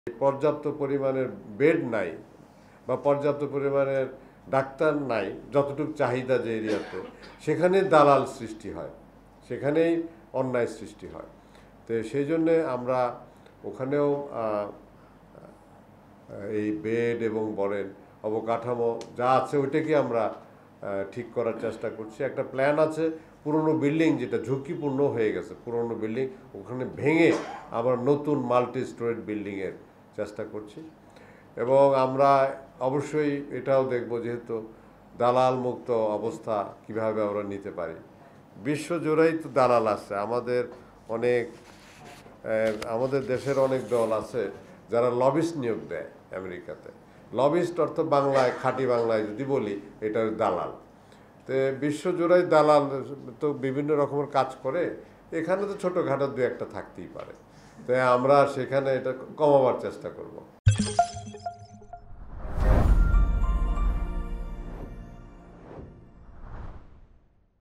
পর্যাপ্ত পরিমাণের বেড নাই বা পর্যাপ্ত পরিমাণের ডাক্তার নাই যতটুকু চাহিদা যে এরিয়াতে, সেখানে দালাল সৃষ্টি হয়, সেখানেই অন্যায় সৃষ্টি হয়। তো সেই জন্যে আমরা ওখানেও এই বেড এবং বলেন অবকাঠামো যা আছে ওইটাকে আমরা ঠিক করার চেষ্টা করছি। একটা প্ল্যান আছে, পুরনো বিল্ডিং যেটা ঝুঁকিপূর্ণ হয়ে গেছে, পুরনো বিল্ডিং ওখানে ভেঙে আবার নতুন মাল্টি স্টোরেড বিল্ডিংয়ের চেষ্টা করছি। এবং আমরা অবশ্যই এটাও দেখব, যেহেতু দালাল মুক্ত অবস্থা কিভাবে আমরা নিতে পারি। বিশ্বজুড়েই তো দালাল আছে, আমাদের দেশের অনেক দল আছে যারা লবিস্ট নিয়োগ দেয় আমেরিকাতে। লবিস্ট অর্থ বাংলায়, খাঁটি বাংলায় যদি বলি, এটা দালাল। তো বিশ্বজুড়েই দালাল তো বিভিন্ন রকমের কাজ করে, এখানে তো ছোটোখাটো দু একটা থাকতেই পারে। তাই আমরা সেখানে এটা কমাবার চেষ্টা করব।